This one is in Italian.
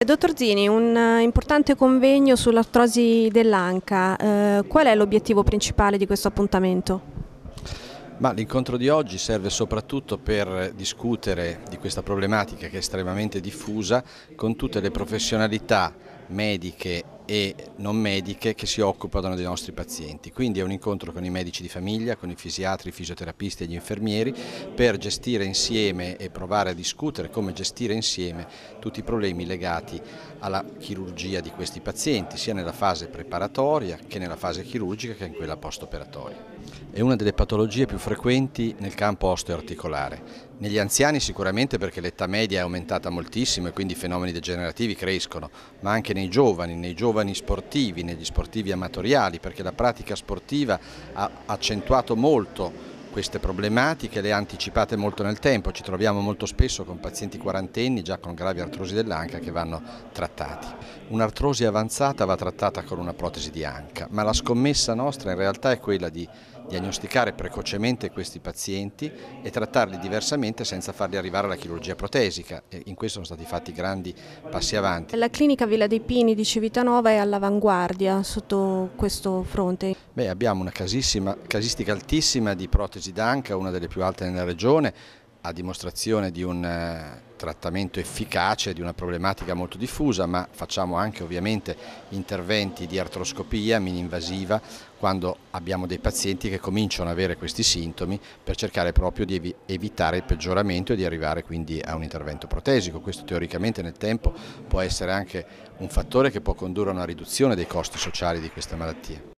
Dottor Zini, un importante convegno sull'artrosi dell'anca. Qual è l'obiettivo principale di questo appuntamento? L'incontro di oggi serve soprattutto per discutere di questa problematica che è estremamente diffusa con tutte le professionalità mediche e non mediche che si occupano dei nostri pazienti. Quindi è un incontro con i medici di famiglia, con i fisiatri, i fisioterapisti e gli infermieri per gestire insieme e provare a discutere come gestire insieme tutti i problemi legati alla chirurgia di questi pazienti, sia nella fase preparatoria che nella fase chirurgica che in quella post-operatoria. È una delle patologie più frequenti nel campo osteoarticolare. Negli anziani sicuramente perché l'età media è aumentata moltissimo e quindi i fenomeni degenerativi crescono, ma anche nei giovani sportivi, negli sportivi amatoriali, perché la pratica sportiva ha accentuato molto queste problematiche, le ha anticipate molto nel tempo. Ci troviamo molto spesso con pazienti quarantenni già con gravi artrosi dell'anca che vanno trattati. Un'artrosi avanzata va trattata con una protesi di anca, ma la scommessa nostra in realtà è quella di diagnosticare precocemente questi pazienti e trattarli diversamente senza farli arrivare alla chirurgia protesica, e in questo sono stati fatti grandi passi avanti. La clinica Villa dei Pini di Civitanova è all'avanguardia sotto questo fronte. Abbiamo una casistica altissima di protesi d'anca, una delle più alte nella regione, a dimostrazione di un trattamento efficace di una problematica molto diffusa, ma facciamo anche ovviamente interventi di artroscopia mini-invasiva quando abbiamo dei pazienti che cominciano ad avere questi sintomi per cercare proprio di evitare il peggioramento e di arrivare quindi a un intervento protesico. Questo teoricamente nel tempo può essere anche un fattore che può condurre a una riduzione dei costi sociali di questa malattia.